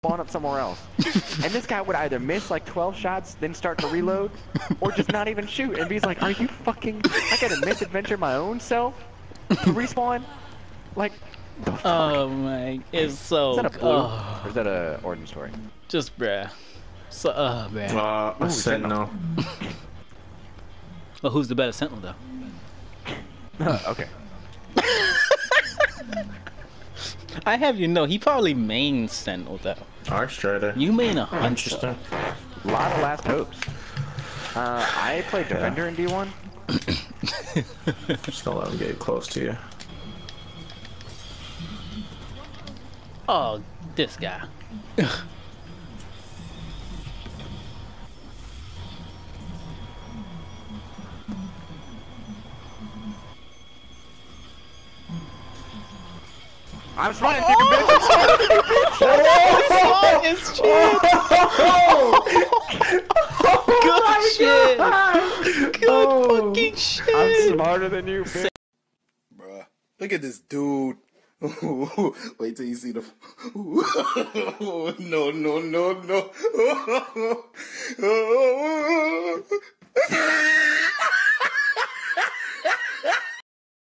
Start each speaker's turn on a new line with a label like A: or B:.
A: spawn up somewhere else. And this guy would either miss like 12 shots, then start to reload, or just not even shoot. And B's like, are you fucking... I gotta misadventure my own self to respawn? Like, the fuck?
B: Oh my, it's so...
A: Is that a blue? Or is that a origin story?
B: Just bruh. So, bruh.
C: A Sentinel.
B: Well, who's the better Sentinel though?
A: Okay.
B: I have you know, he probably main Sentinel though.
C: Arch Trader.
B: You main 100.
C: Interesting.
A: A lot of last hopes. I played Defender in D1.
C: Just gonna let him get close to you.
B: Oh, this guy.
A: I'm spawning, you can bitch!
B: It's shit. Good shit. Good fucking shit.
A: I'm smarter than you, bitch.
D: Bruh, look at this dude. Wait till you see the... No, no, no, no.